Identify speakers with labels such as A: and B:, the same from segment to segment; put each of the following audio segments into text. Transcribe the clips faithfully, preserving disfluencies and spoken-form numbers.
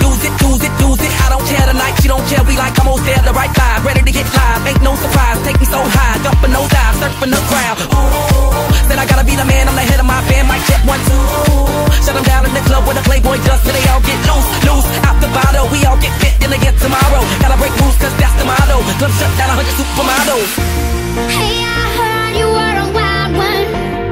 A: use it, lose it, lose it. I don't care tonight, she don't care. We like almost there, the right vibe, ready to get live. Ain't no surprise, take me so high, jumping no dive, surfing the crowd. Ooh, said I gotta be the man, I'm the head of my band. Mic check one two. Shut them down in the club with a Playboy dust, so they all get loose, loose out the bottle. We all get fit in again tomorrow. Gotta break rules 'cause that's the motto. Club shut down, a hundred supermodels.
B: Hey, I heard you were a wild one.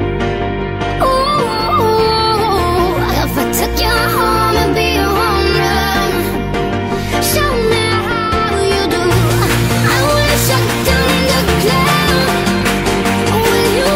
B: Ooh, if I took you home and be a home run, show me how you do. I wanna shut down the club with you.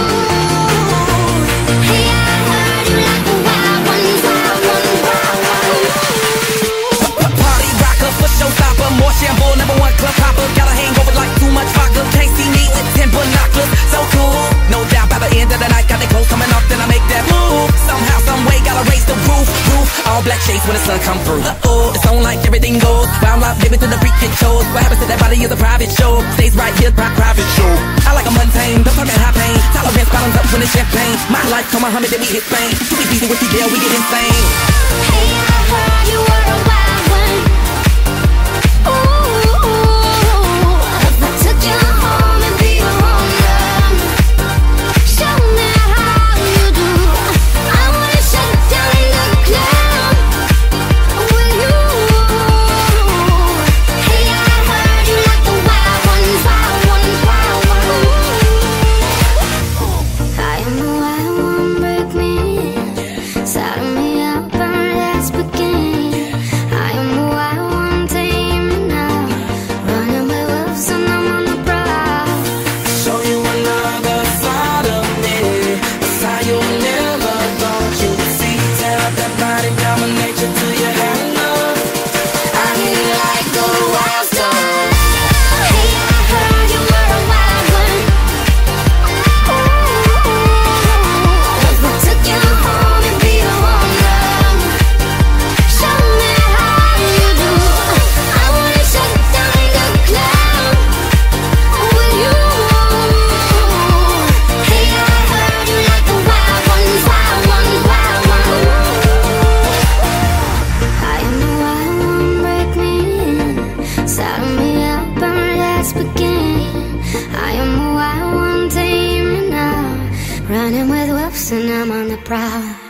B: Hey, I heard you like a wild one, wild one, wild one.
A: Party rocker, for showstopper, more shampoo, number one club hopper. Got a hangover like too much vodka. Can't see me with ten binoculars, so cool. No doubt by the end of the night, got the clothes coming off, then I make that move. Somehow, some way, gotta raise the roof, roof. All black shades when the sun come through. Uh-oh, it's on like everything goes. Round life, living through the freak it shows. What happens to that body is a private show. Stays right here, pri private show. I like a mundane, don't talk high pain. Tolerance bottoms up when it's champagne. My life, come Muhammad, then we hit Spain. Too easy with the deal, we get insane.
B: Hey, I heard you were a wild one. Ooh, if I took you home and be a home run, show me how you do. I wanna shut down the club with you. Hey, I heard you like the wild ones, wild ones, wild ones. I am the wild one, break me in, saddle me up and let's begin. I am the wild one, tame me now, running with wolves and I'm on the prowl.
A: Show you another side of me, a side you'll never thought you'd see. Tear up that body, dominate you till you have enough. I need it like a wild star.
B: Hey, I heard you were a wild one. Ooh, if I took you home and be a home run, show me how you do. I wanna shut down the club with you. Hey, I heard you like the wild ones, wild ones, wild ones. I am the wild one, break me in, saddle me up and let's begin. I am the wild one, tame me now, running with wolves and I'm on the prowl.